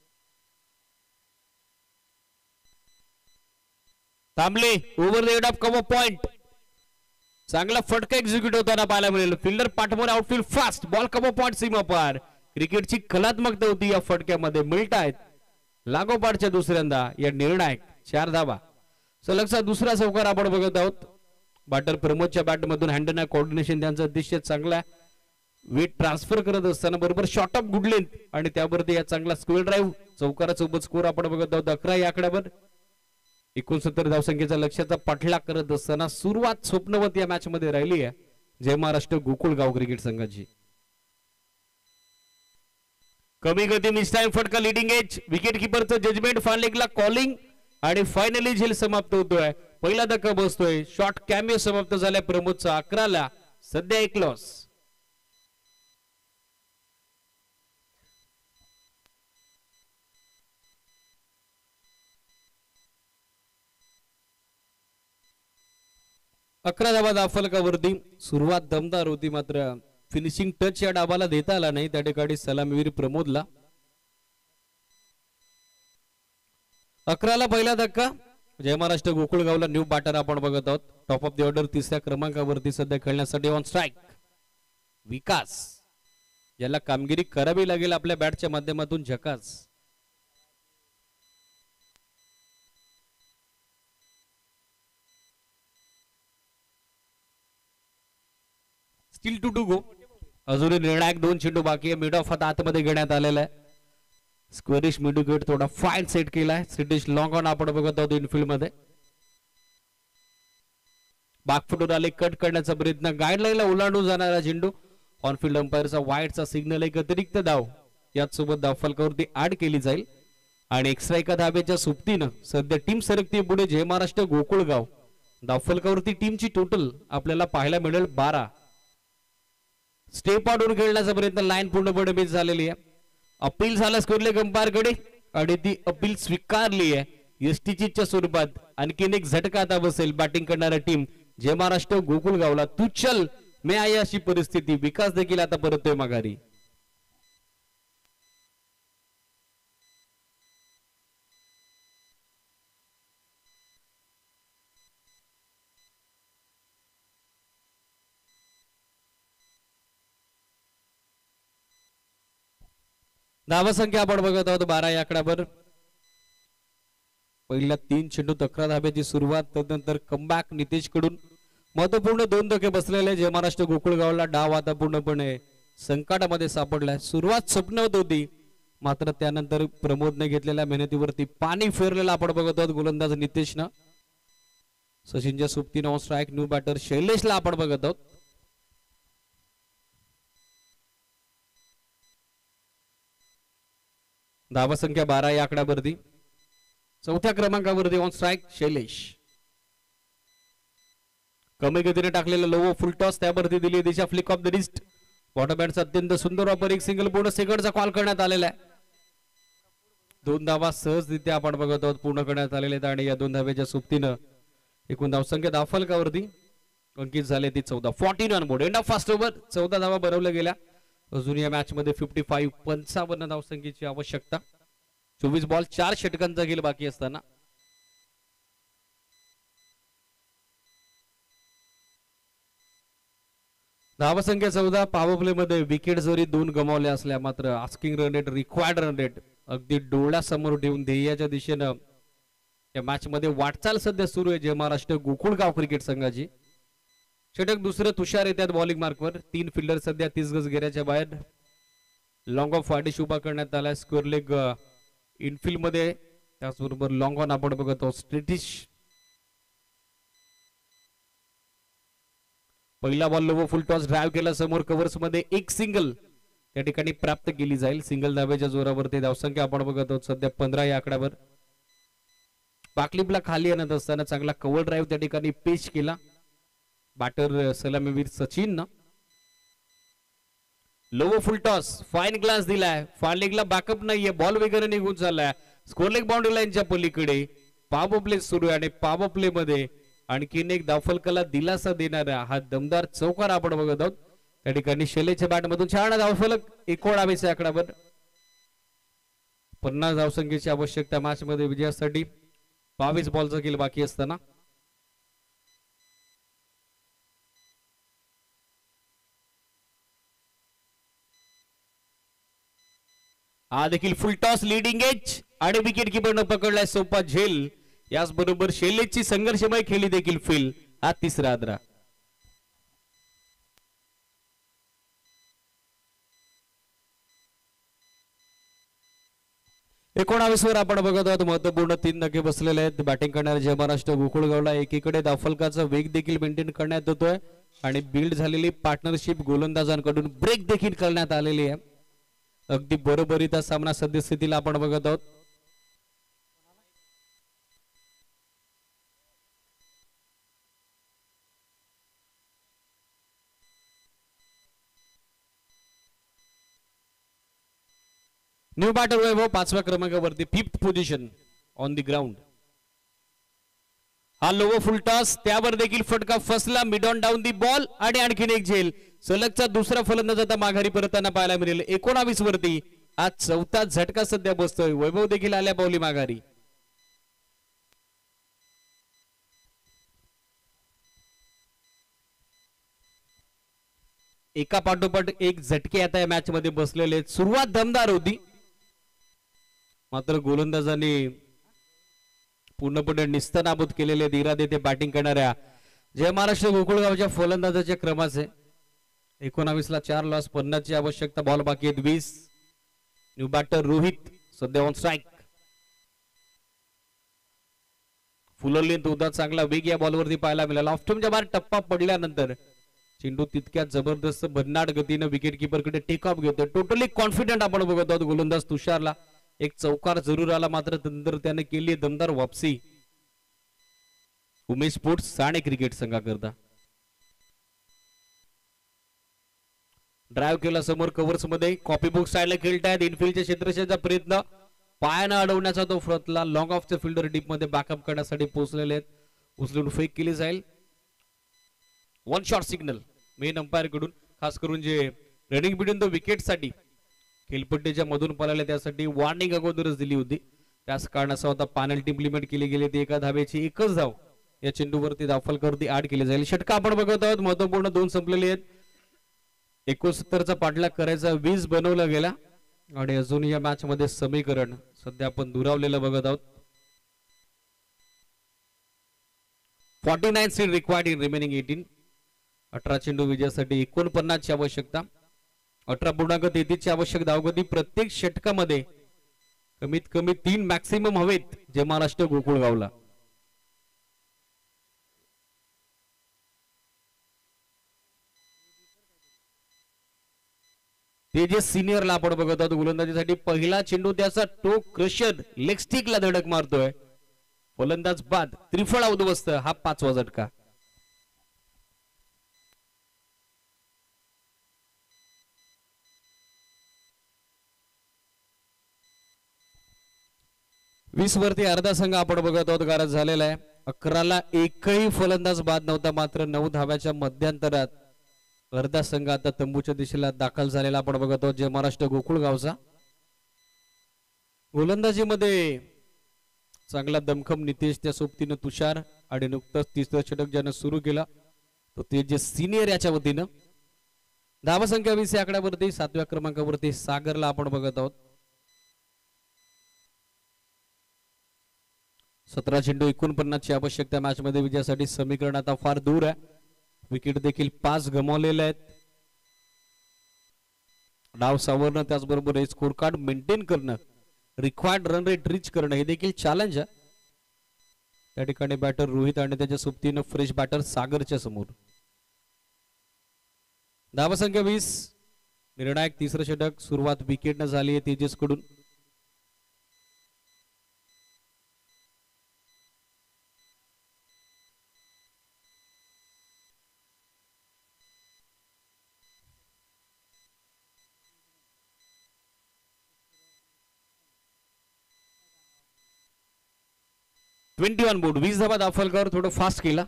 Tamble over the head of cover point. चांगला फटका एक्झिक्यूट होताना पाहायला मिळेल. फिल्डर पाठमोर outfield fast. Ball cover point सीमा पार. क्रिकेटची कलात्मकता होती या फटक्यामध्ये. मिळतायत लागोपाठच्या दुसऱ्यांदा या निर्णायक 4 धावा. सलगचा दुसरा चौकार आपण बघत आहोत. बॅटर प्रमोदच्या बॅट मधून हँडना कोऑर्डिनेशन त्यांचा अतिशय चांगला. वेट ट्रान्सफर करत असताना बरोबर शॉर्ट ऑफ गुड लेंथ आणि त्यावरती या चांगला स्क्वेअर ड्राईव्ह. चौकारासोबत स्कोर आपण बघत आहोत 11 या आकड्यावर. 69 धावसंख्येचा लक्ष्याचा पाठलाग करत असताना सुरुवात स्वप्नवत या मॅच मध्ये राहिली आहे जय महाराष्ट्र गोकुळगाव क्रिकेट संघाची. कमी गती मिस टाइम फटका लिडिंग एज. विकेट किपरचं जजमेंट फान लेगला कॉलिंग. आणि फायनली झेल समाप्त होतोय. पहिला धक्का बसतोय. शॉर्ट कॅमिओ समाप्त झालाय प्रमोदचा 11ला. सध्या 1 लॉस. अकरा धावा धावफलकावरती. सुरुवात दमदार होती मात्र फिनिशिंग टच या डावाला देता आला नाही. त्या ठिकाणी सलामीवीर प्रमोदला. 11ला पहिला धक्का. जय महाराष्ट्र गोकुळगावला न्यू बॅटर आपण बघत आहोत. टॉप ऑफ द ऑर्डर 3ऱ्या क्रमांकावरती सध्या खेळण्यासाठी ऑन स्ट्राईक विकास, याला कामगिरी करावी लागेल आपल्या बॅटच्या माध्यमातून. झकास. Still to go. अजूनही निर्णायक 2 चेंडू बाकी आहे. मिड ऑफ आता आतमध्ये घेण्यात आलेला आहे. स्क्वेरिश मिडविकेट थोडा फाईन सेट केलाय. सिटीश लॉंग ऑन आपण बघत आहोत इनफिल्ड मध्ये. बागफुटून आले कट करण्याचा प्रयत्न. गाईडलाईनला ओलांडून जाणारा चेंडू. ऑनफिल्ड अंपायरचा वाईटचा सिग्नल. एक अतिरिक्त धाव याचसोबत धावफलकावरती ऍड केली जाईल आणि एक्स्ट्रा एका धाब्याच्या सुप्तीनं सध्या टीम सरकते पुढे. जय महाराष्ट्र गोकुळगाव. धावफलकावरती टीमची टोटल आपल्याला पाहायला मिळेल 12. स्टेप आउटवर खेळण्याचा प्रयत्न. लाईन पूर्णपणे मिस झालेली आहे. अपील झालं स्कोरले अंपायरकडे आणि ती अपील स्वीकारली आहे एसटीच्या स्वरूपात. आणखीन एक झटका आता बसेल बॅटिंग करणाऱ्या टीम जय महाराष्ट्र गोकुळगावला. तू चल मे आहे अशी परिस्थिती. विकास देखील आता परततोय माघारी. धावसंख्या आपण बघत आहोत 12 या आकड्यावर. पहिल्या 3 चेंडू 11 धाब्याची सुरुवात. त्यानंतर कमबॅक नितेश कडून महत्वपूर्ण 2 धक्के बसलेले जय महाराष्ट्र गोकुळगावला. डाव आता पूर्णपणे संकटामध्ये सापडलाय. सुरुवात स्वप्नवत होती मात्र त्यानंतर प्रमोदने घेतलेल्या मेहनतीवरती पाणी फेरलेलं आपण बघत आहोत. गोलंदाज नितेशनं. सचिनच्या सुप्तीनं स्ट्राईक. न्यू बॅटर शैलेशला आपण बघत आहोत. धावसंख्या 12 या आकड्यावरती. 4थ्या क्रमांकावरती ऑन स्ट्राईक शैलेश. कमी गतीने टाकलेला लो फुल टॉस त्यावरती दिली दिशा. Flick of the wrist. Bottom बॅटचा अत्यंत सुंदर वापर. एक सिंगल पूर्ण सेकंडचा कॉल करण्यात आलेला आहे. 2 धावा सहजरित्या आपण बघत आहोत पूर्ण करण्यात आलेले आहेत आणि या 2 धाव्याच्या सुप्तीनं एकूण धावसंख्या धावफलकावरती अंकित झाले ती 14. 14 on board. End of fast over. 14 धावा बनवल्या गेल्या. अजून या मॅच मध्ये 55 धावसंख्येची आवश्यकता. 24 बॉल 4 षटकांचा गेल बाकी असताना धावसंख्या 14. पॉवर प्ले मध्ये विकेट जरी 2 गमावल्या असल्या मात्र asking run rate, required run rate अगदी डोळ्यासमोर ठेवून ध्येयाच्या दिशेनं या मॅच मध्ये वाटचाल सध्या सुरू आहे जय महाराष्ट्र गोकुळगाव क्रिकेट संघाची. षटक दुसरं तुषार येतात बॉलिंग मार्कवर. 3 फिल्डर सध्या 30 गज घेऱ्याच्या बाहेर. लॉंग ऑफ फायडिश उभा करण्यात आला. स्क्वेअर लेग इनफिल्ड मध्ये. त्याचबरोबर लॉंग ऑन आपण बघत आहोत स्ट्रेटिश. पहिला ball low full toss drive केला समोर कव्हर्स मध्ये. एक सिंगल त्या ठिकाणी प्राप्त केली जाईल. सिंगल धाब्याच्या जोरावरती धावसंख्या आपण बघत आहोत सध्या 15 या आकड्यावर. बाकलिपला खाली आणत असताना चांगला कव्हर ड्राईव्ह त्या ठिकाणी पेश केला बॅटर सलामीवीर Sachin. Low full toss fine glance दिलाय. फार लेगला बॅकअप नाहीये. बॉल वगैरे निघून चाललाय. स्कोर लेग बाउंड्री लाईनच्या पलीकडे पॉवर प्ले सुरू आहे आणि पॉवर प्ले मध्ये आणखीन एक धावफलकाला दिलासा देणारा हा दमदार चौकार आपण बघत आहोत. त्या ठिकाणी शैलेशच्या बॅटमधून छान धावफलक. 19 आकड्यावर. 50 धावसंख्येची आवश्यकता मॅच मध्ये विजयासाठी. 22 बॉलचा खेळ बाकी असताना हा देखील फुल टॉस लीडिंग एज आणि विकेट किपरनं पकडलाय सोपा झेल. याचबरोबर शैलेशची संघर्षमय खेळी देखील फेल. हा 3रा आदरा. वर आपण बघत आहोत महत्वपूर्ण 3 धक्के बसलेले आहेत. बॅटिंग करणारे जय महाराष्ट्र गोकुळगावला एकीकडे धावफलकाचा वेग देखील मेंटेन करण्यात येतोय आणि बिल्ड झालेली पार्टनरशिप गोलंदाजांकडून ब्रेक देखील करण्यात आलेली आहे. अगदी बरोबरीचा सामना सद्यस्थितीला आपण बघत आहोत. न्यू बॅटर वैभव 5व्या क्रमांकावरती 5th position on the ground. हा लोवो फुल टॉस त्यावर देखील फटका फसला. Mid on down the ball आणि आणखीन एक झेल. सलगचा दुसरा फलंदाज आता माघारी परतताना पाहायला मिळेल. 19 वरती आज चौथा झटका सध्या बसतोय. वैभव देखील आल्या पावली माघारी. एका पाठोपाठ एक झटके आता या मॅच मध्ये बसलेले आहेत. सुरुवात दमदार होती मात्र गोलंदाजांनी पूर्णपणे निस्तनाबूत केलेले इरादे ते बॅटिंग करणाऱ्या जय महाराष्ट्र गोकुळगावच्या फलंदाजाच्या क्रमाचे. 19 ला 4 लॉस, 50 ची आवश्यकता. बॉल बाकी आहेत 20. न्यू बॅटर रोहित सध्या ऑन स्ट्राईक. फुलरली उदा चांगला वेग या बॉलवरती पाहायला मिळाला. ऑफ्टमच्या बाहेर टप्पा पडल्यानंतर चेंडू तितक्या जबरदस्त भन्नाट गतीने विकेट किपर कडे टेक ऑफ घेतोय. टोटली कॉन्फिडंट आपण बघत आहोत. गोलंदाज तुषारला एक चौकार जरूर आला मात्र नंतर त्याने केली दमदार वापसी. उमेश स्पोर्ट्स साणे क्रिकेट संघाकरता ड्राईव्ह केला समोर कव्हर्स मध्ये. कॉपी बुक साईडला खेळतायत. इनफिल्डच्या क्षेत्रक्षेत्राचा प्रयत्न पायानं अडवण्याचा तो फ्रतला. लॉंग ऑफचे फिल्डर डीप मध्ये बॅकअप करण्यासाठी पोहोचलेले आहेत. उचलून फेक केली जाईल. 1 शॉट सिग्नल मेन अंपायर कडून, खास करून जे रनिंग बिटवीन द विकेट साठी खेळपट्टीच्या मधून पळाले त्यासाठी वॉर्निंग अगोदरच दिली होती. त्याच कारणाचा होता पेनल्टी इम्प्लिमेंट केली गेली. ती एका धावेची एकच धाव या चेंडूवरती दाफलकरती ऍड केली जाईल. षटका आपण बघत आहोत. महत्वपूर्ण 2 संपलेले आहेत. 69 चा पाठलाग करायचा 20 बनवला गेला आणि अजून या मॅच मध्ये समीकरण सध्या आपण दुरावलेलं बघत आहोत. 49 स्टिल रिक्वायर्ड इन रिमेनिंग 18. 18 चेंडू विजयासाठी 49 ची आवश्यकता. 18.33 ची आवश्यक धावगती. प्रत्येक षटकामध्ये कमीत कमी 3 मॅक्सिमम हवेत जे महाराष्ट्र गोकुळगावला. ते जे सिनियरला आपण बघत आहोत गोलंदाजीसाठी पहिला चेंडू त्याचा टो क्रशर लेग स्टिकला धडक मारतोय. फलंदाज बाद. त्रिफळ उद्ध्वस्त. हा 5वा झटका. वीस वरती अर्धा संघ आपण बघत आहोत गारद झालेला आहे. 11 ला एकही फलंदाज बाद नव्हता मात्र 9 धाव्याच्या मध्यंतरात अर्धा संघ आता तंबूच्या दिशेला दाखल झालेला आपण बघत आहोत. जय महाराष्ट्र गोकुळगावचा गोलंदाजीमध्ये चांगला दमखम नितेश, त्या सोबतीनं तुषार आणि नुकतंच 3रं षटक ज्यानं सुरू केला तो ते जे सिनियर याच्या वतीनं. धावा संख्या 20 या आकड्यावरती 7व्या क्रमांकावरती सागरला आपण बघत आहोत. 17 चेंडू 49 ची आवश्यकता. मॅच मध्ये विजयासाठी समीकरण आता फार दूर आहे. विकेट देखील 5 गमावलेले आहेत. डाव सावरणं त्याचबरोबर स्कोर कार्ड मेंटेन करणं, रिक्वायर्ड रन रेट रीच करणं हे देखील चॅलेंज आहे. त्या ठिकाणी बॅटर रोहित आणि त्याच्या सोबतीनं फ्रेश बॅटर सागरच्या समोर. धावा संख्या 20. निर्णायक 3रं षटक. सुरुवात विकेटनं झाली आहे तेजस कडून. Twenty on board. 20 धावा दाफलकर थोडं फास्ट केला.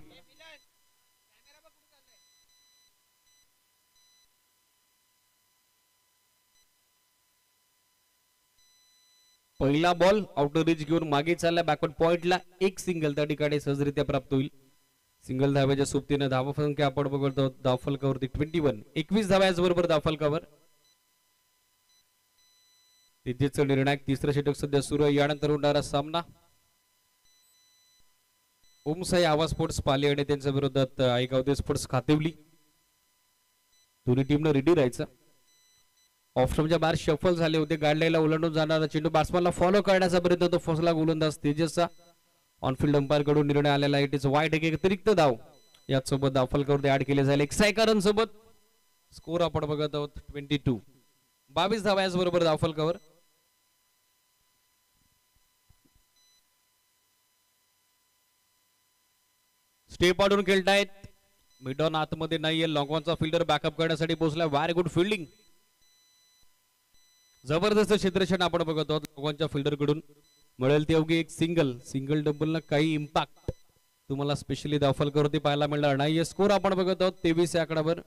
पहिला बॉल आउटर रिच घेऊन मागे चालला. बॅकवर्ड पॉइंटला एक सिंगल त्या ठिकाणी सहजरित्या प्राप्त होईल. सिंगल धाव्याच्या सोबतीने धावा संख्या आपण बघतो दाफलकावरती 21. 21 धावा याचबरोबर दाफलकावर. तेजेचं निर्णायक 3रं षटक सध्या सुरू आहे. यानंतर होणारा सामना ओमसाई आवाज स्पोर्ट्स पाली आणि त्यांच्या विरोधात आईगावदे स्पोर्ट्स खातिवली. दोन्ही टीमनं रेडी राहायचं. ऑफस्टमच्या बाहेर शफल झाले होते. गाडलाईनला ओलांडून जाणारा चेंडू बॅट्समॅनला फॉलो करण्याचा प्रयत्न तो फसला. गोलंदाज तेजसचा ऑनफिल्ड अंपायर कडून निर्णय आलेला. इट इज वाईट. एक अतिरिक्त धाव यासोबत दाफलकरवरती ऍड केले जाईल. एक्सायका रन सोबत स्कोर आपण बघत आहोत 22. 22 धावा याचबरोबर दाफलकर. स्टेप आडून खेळतायत. मिडॉन आतमध्ये नाहीये. लॉंगॉनचा फिल्डर बॅकअप करण्यासाठी पोहोचला. Very good fielding. जबरदस्त क्षेत्ररक्षण आपण बघत आहोत लोकांच्या फिल्डर कडून. मिळेल ते अवघी एक सिंगल डबल ना काही इम्पॅक्ट तुम्हाला स्पेशली धावफलकावरती पाहायला मिळणार नाही. स्कोर आपण बघत आहोत 23 या आकड्यावर.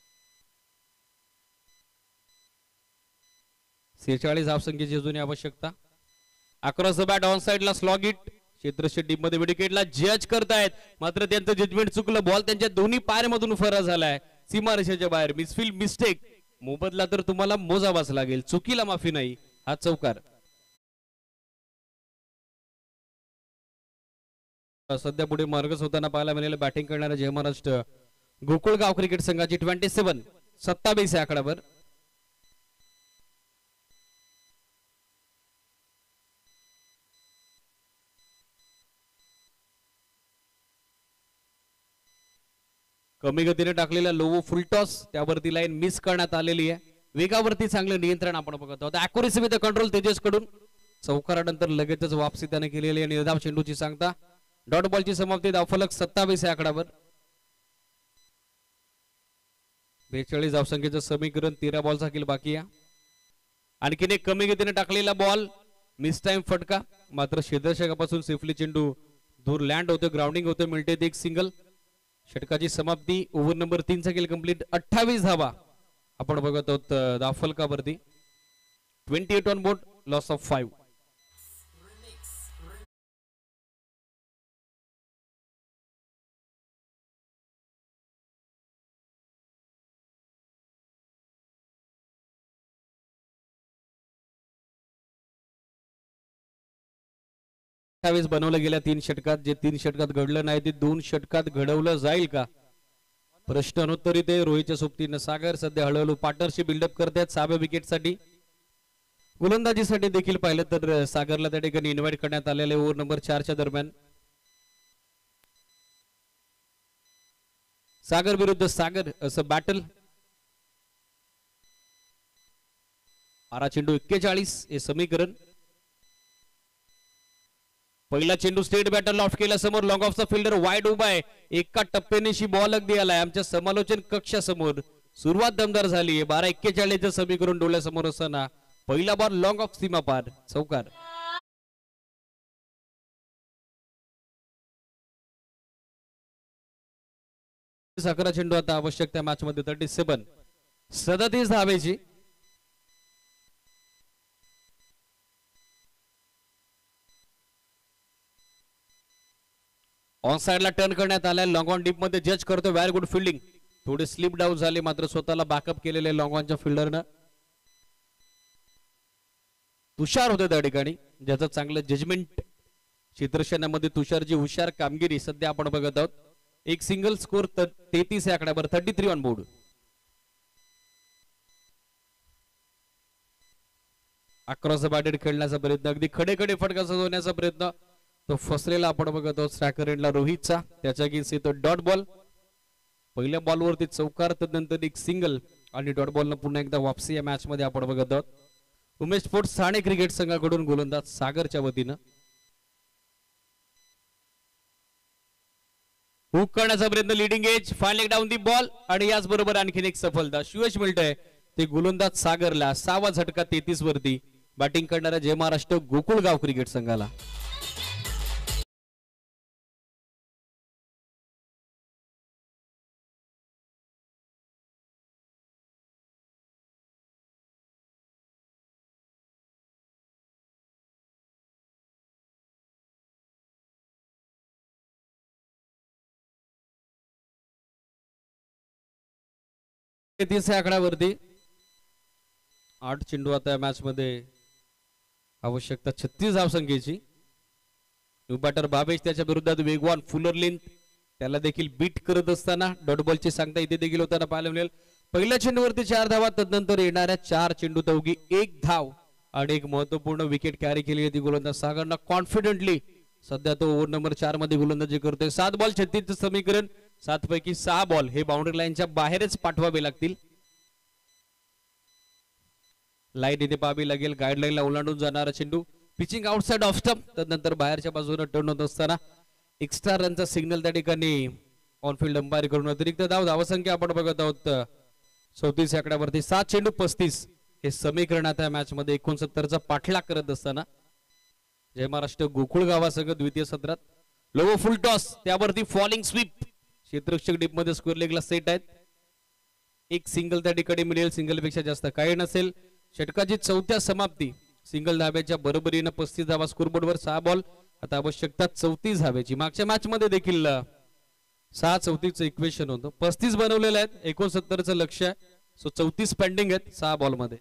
46 धावसंख्येची अजून आवश्यकता. अक्रॉस द बॅट ऑन साइडला स्लॉग इट. क्षेत्ररक्षण टीम मध्ये विकेटला जज करतायत मात्र त्यांचं जजमेंट चुकलं. बॉल त्यांच्या दोन्ही पायामधून फरार झालाय सीमारेषेच्या बाहेर. Misfield mistake. मोबदला तर तुम्हाला मोजावाच लागेल. चुकीला माफी नाही. हा चौकार. सध्या पुढे मार्गच होताना पाहायला मिळालेलं बॅटिंग करणाऱ्या जय महाराष्ट्र गोकुळगाव क्रिकेट संघाची 27 या आकड्यावर. कमी गतीने टाकलेला लोवो फुल टॉस त्यावरती लाईन मिस करण्यात आलेली आहे. वेगावरती चांगलं नियंत्रण आपण बघत आहोत. अॅक्युरेसी विथ कंट्रोल तेजस कडून. चौकारानंतर लगेचच वापसी त्याने केलेली आहे. निर्धाव चेंडूची सांगता. डॉट बॉलची समाप्ती. धावफलक 27 या आकड्यावर. 42 धावसंख्येचं समीकरण. 13 बॉलचा खेळ बाकी आहे. आणखीन एक कमी गतीने टाकलेला बॉल मिस टाइम फटका मात्र क्षेत्ररक्षकापासून सेफली चेंडू दूर लँड होतो. ग्राउंडिंग होतं. मिळते एक सिंगल. षटकाची समाप्ती. ओव्हर नंबर 3 चा खेळ कंप्लीट. 28 धावा आपण बघत आहोत धावफलकावरती. 28 ऑन बोर्ड. Loss of 5. बनवलं गेल्या 3 षटकात. जे 3 षटकात घडलं नाही ते 2 षटकात घडवलं जाईल का? प्रश्न अनुत्तरित आहे. रोहितच्या सोबतीनं सागर सध्या हळूहळू पार्टनरशिप बिल्डअप करतात 6व्या विकेटसाठी. गोलंदाजीसाठी देखील पाहिलं तर सागरला त्या ठिकाणी इन्व्हाइट करण्यात आलेले ओव्हर नंबर 4 च्या दरम्यान. सागर विरुद्ध सागर असं बॅटल. 12 चेंडू 41 हे समीकरण. पहिला चेंडू स्टेट बॅटर लॉफ्ट केला समोर. लॉंग ऑफचा फिल्डर वाईड उभा आहे. एका टप्प्यानेशी बॉल अगदी आलाय आमच्या समालोचन कक्षासमोर. सुरुवात दमदार झाली आहे. 12-41 समीकरण डोळ्यासमोर असताना पहिला बॉल लॉंग ऑफ सीमा पार. चौकार. अकरा चेंडू आता आवश्यक त्या मॅच मध्ये. 37 धावेची. ऑन साइडला टर्न करण्यात आलाय. लॉंग ऑन डीप मध्ये जज करतो. Very good fielding. थोडे स्लिप डाऊन झाले मात्र स्वतःला बॅकअप केलेले लॉंग ऑनच्या फिल्डरनं. तुषार होते त्या ठिकाणी ज्याचं चांगलं जजमेंट. क्षेत्ररक्षणामध्ये तुषारची हुशार कामगिरी सध्या आपण बघत आहोत. एक सिंगल स्कोर 33 या आकड्यावर. 33 on board. Across the batted खेळण्याचा प्रयत्न. अगदी खडे फटका सजवण्याचा प्रयत्न. तो फसलेला आपण बघत आहोत स्ट्रायकर एंडला रोहितचा. त्याच्या अगेन्स्ट येतो डॉट बॉल. पहिल्या बॉलवरती चौकार नंतर एक सिंगल आणि डॉट बॉलनं पुन्हा एकदा वापसी या मॅच मध्ये आपण बघत आहोत. उमेश स्पोर्ट्स ठाणे क्रिकेट संघाकडून गोलंदाज सागरच्या वतीनं. हुक करण्याचा प्रयत्न. Leading edge. Final down the ball आणि याच बरोबर आणखीन एक सफलता. शिवश मिळतंय ते गोलंदाज सागरला. 6वा झटका 33 वरती. बॅटिंग करणाऱ्या जय महाराष्ट्र गोकुळगाव क्रिकेट संघाला. तिसऱ्या आकड्यावरती. 8 चेंडू आता मॅच मध्ये. आवश्यकता 36 धावसंख्येची. न्यू बॅटर बाबेश त्याच्या विरोधात वेगवान फुलर लेंथ त्याला देखील बीट करत असताना डॉट बॉलची सांगता इथे देखील होताना पाहायला मिळेल. पहिल्या चेंडूवरती 4 धावा. तदनंतर येणाऱ्या 4 चेंडूत अवघी 1 धाव आणि एक महत्वपूर्ण विकेट कॅरी केली होती गोलंदाज सागरनं कॉन्फिडेंटली. सध्या तो ओव्हर नंबर 4 मध्ये गोलंदाजी करतोय. 7 बॉल 36 समीकरण. 7 पैकी 6 बॉल हे बाउंड्री लाईनच्या बाहेरच पाठवावे लागतील. लाईन इथे पाहावी लागेल. गाईडलाईनला ओलांडून जाणारा चेंडू. Pitching outside off stump. त्यानंतर बाहेरच्या बाजूने टर्न होत असताना एक्स्ट्रा रनचा सिग्नल त्या ठिकाणी ऑनफिल्ड अंपायर करून. अतिरिक्त धावसंख्या आपण बघत आहोत 34 आकड्यावरती. 7 चेंडू 35 हे समीकरण आता मॅच मध्ये 69चा पाठलाग करत असताना जय महाराष्ट्र गोकुळ गावासह द्वितीय सत्रात लोगो फुल टॉस त्यावरती फॉलिंग स्वीप क्षेत्ररक्षक डीप मध्ये स्क्वेअर लेगला सेट आहेत. एक सिंगल त्या ठिकाणी मिळेल, सिंगल पेक्षा जास्त काही नसेल. षटकाची चौथ्या समाप्ती सिंगल धाब्याच्या बरोबरीनं 35 धावा स्कोरबोर्डवर 6 बॉल. आता आवश्यकता 34 धाब्याची. मागच्या मॅच मध्ये देखील 6-34चं इक्वेशन होतं. 35 बनवलेले आहेत, 69चं लक्ष आहे. सो 34 पेंडिंग आहेत 6 बॉल मध्ये.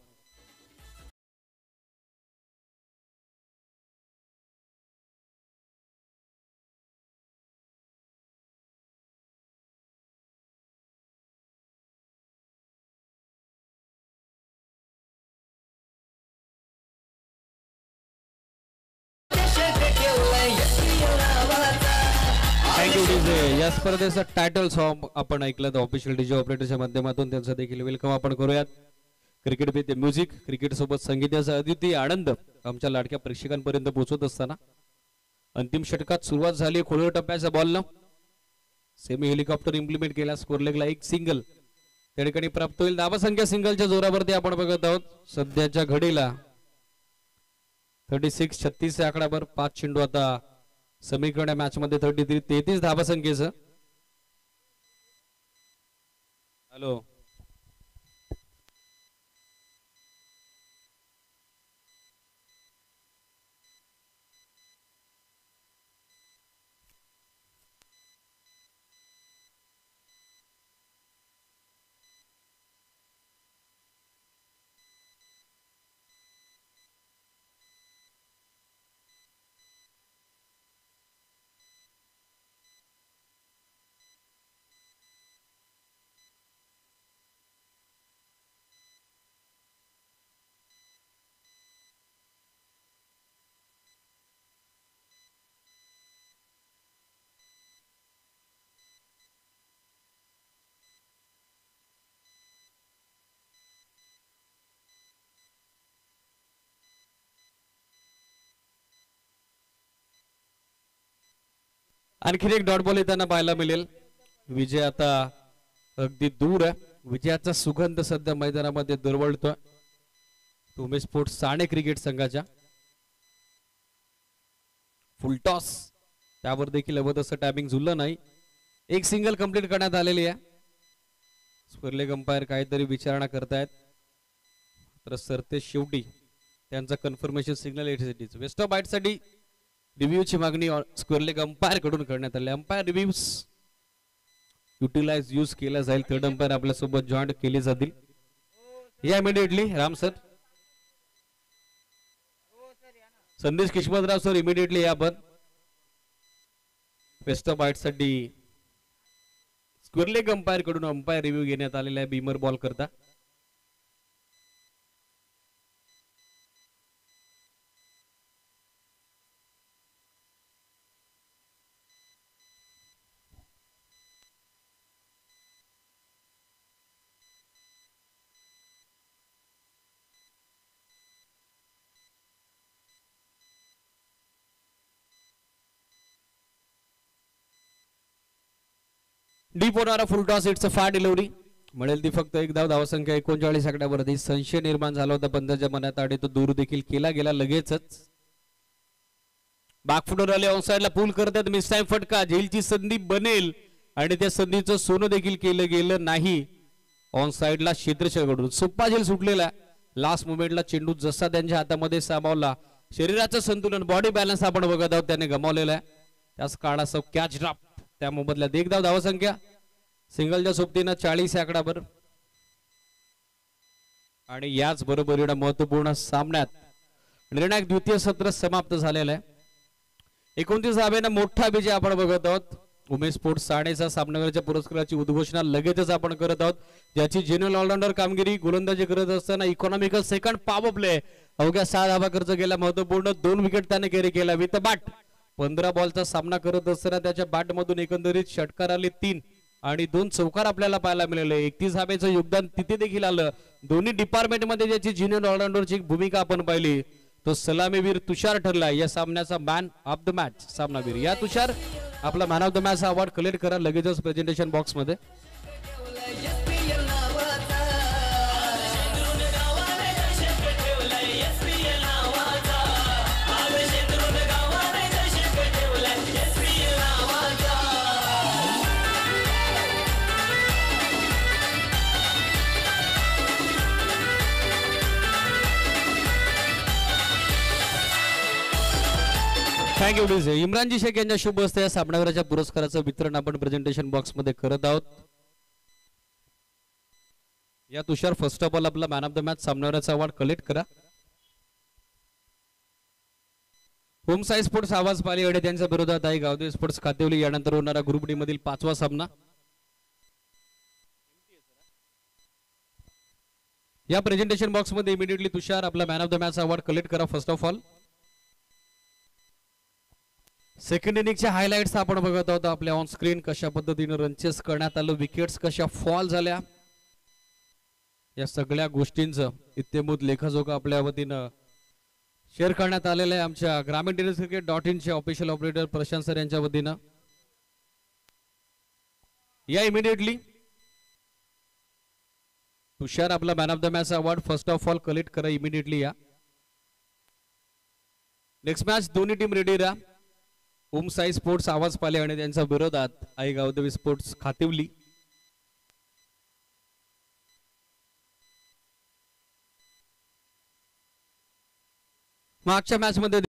या स्पर्धेचा टायटल सॉन्ग आपण ऐकलं तर ऑफिशियल डीजे ऑपरेटरच्या माध्यमातून त्यांचं देखील वेलकम आपण करूयात. क्रिकेट विथ म्युझिक, क्रिकेट सोबत संगीताचा अद्वितीय आनंद आमच्या लाडक्या प्रेक्षकांपर्यंत पोहोचत असताना अंतिम षटकात सुरुवात झाली. खोलवर टप्प्याच्या बॉलनं सेमी हेलिकॉप्टर इम्प्लिमेंट केला. स्कोर लेगला एक सिंगल त्या ठिकाणी प्राप्त होईल. धावसंख्या सिंगलच्या जोरावरती आपण बघत आहोत. सध्याच्या घडीला 36-36 या आकड्यावर 5 चेंडू आता समीकरण मॅच मध्ये 33 धावसंख्येचं. हॅलो आणखीन एक डॉट बॉल येताना पाहायला मिळेल. विजय आता अगदी दूर आहे. विजयाचा सुगंध सध्या मैदानामध्ये दरवळतोय. उमेश स्पोर्ट्स साणे क्रिकेट संघाच्या फुल टॉस त्यावर देखील हवं तसं टॅबिंग झुललं नाही. एक सिंगल कंप्लीट करण्यात आलेली आहे. स्क्वेअर लेग अंपायर काहीतरी विचारणा करतायत. तर सरते शेवटी त्यांचा कन्फर्मेशन सिग्नल एटीसाठी वेस्ट ऑफ बाईट साठी रिव्ह्यूची मागणी स्क्वेअर लेग अंपायर कडून करण्यात आली. अंपायर रिव्ह्यूज युटिलाइज यूज केला जाईल. थर्ड अंपायर आपल्या सोबत जॉईंट केले जातील. या इमिडिएटली राम सर, संदेश किस्मतराव सर इमिडिएटली या आपण वेस्ट ऑफ बाईट साठी स्क्वेअर लेग अंपायर कडून अंपायर रिव्ह्यू घेण्यात आलेला आहे. बीमर बॉल करता डीप होणारा फुल टॉस. इट्स अ फार डिलिव्हरी. मिळेल ती फक्त एक धाव. धावसंख्या 39 आकड्यावरती. संशय निर्माण झाला होता पंताच्या मनात आणि तो दूर देखील केला गेला लगेचच. बागफुटवर आले ऑनसाइडला पूल करतात. मिस टाइम फटका. झेलची संधी बनेल आणि त्या संधीचं सोनं देखील केलं गेलं नाही. ऑन साइडला क्षेत्रक्षकडून सोप्पा झेल सुटलेला. लास्ट मुमेंटला चेंडू जसा त्यांच्या हातामध्ये सामावला. शरीराचं संतुलन, बॉडी बॅलन्स आपण बघत आहोत त्याने गमावलेला आहे. त्याच काळाचा कॅच ड्रॉप. त्या मोबदल्यात एक धाव. धावसंख्या सिंगलच्या सोबतीनं 40 आकडावर. आणि याच बरोबरीने महत्वपूर्ण सामन्यात निर्णायक द्वितीय सत्र समाप्त झालेलं आहे. 29 धाब्यानं मोठा विजय आपण बघत आहोत. उमेश स्पोर्ट्स साणेचा सामनावीराच्या पुरस्काराची उद्घोषणा लगेचच आपण करत आहोत. ज्याची जेन्युइन ऑलराऊंडर कामगिरी गोलंदाजी करत असताना इकॉनॉमिकल सेकंड पॉवर प्ले अवघ्या 6 धावा खर्च केला. महत्वपूर्ण 2 विकेट त्याने कॅरी केला विथ बॅट. 15 बॉलचा सामना करत असताना त्याच्या बॅट मधून एकंदरीत षटकार आले 3 आणि 2 चौकार आपल्याला पाहायला मिळाले. 31 धाब्याचं योगदान तिथे देखील आलं. दोन्ही डिपार्टमेंट मध्ये ज्याची ज्युनियर ऑलराऊंडरची भूमिका आपण पाहिली तो सलामीवीर तुषार ठरला या सामन्याचा मॅन ऑफ द मॅच सामनावीर. या तुषार आपला man of the match award collect करा लगेचच प्रेझेंटेशन बॉक्स मध्ये. Thank you DJ. इम्रानजी शेख यांच्या शुभ हस्ते या सामनावीराच्या पुरस्काराचं वितरण आपण प्रेझेंटेशन बॉक्स मध्ये करत आहोत. या तुषार फर्स्ट ऑफ ऑल आपला मॅन ऑफ द मॅच सामनावीराचा अवॉर्ड कलेक्ट करा. होम साई स्पोर्ट्स आवाज पाली त्यांच्या विरोधात आहे गावदेवी स्पोर्ट्स खातेवली. यानंतर होणारा ग्रुप डी मधील 5वा सामना. या प्रेझेंटेशन बॉक्स मध्ये इमिडिएटली तुषार आपला man of the match award collect करा. फर्स्ट ऑफ ऑल सेकंड इनिंगच्या हायलाइट्स आपण बघत आहोत आपल्या ऑन स्क्रीन. कशा पद्धतीने रनचेस करण्यात आलं, विकेट्स कशा फॉल झाल्या, या सगळ्या गोष्टींचं इत्तेमूत लेखाजोखा आपल्या वतीनं शेअर करण्यात आलेलं आहे आमच्या ग्रामीण टेनिस क्रिकेट.in चे ऑफिशियल ऑपरेटर प्रशांत सर यांच्या वतीनं. या इमिडिएटली तुषार आपला man of the match award first of all collect करा इमिडिएटली. या नेक्स्ट मॅच दोन्ही टीम रेडी राहा. ओम साई स्पोर्ट्स आवाज पाले आणि त्यांच्या विरोधात आई गावदेवी स्पोर्ट्स खातिवली. मागच्या मॅच मध्ये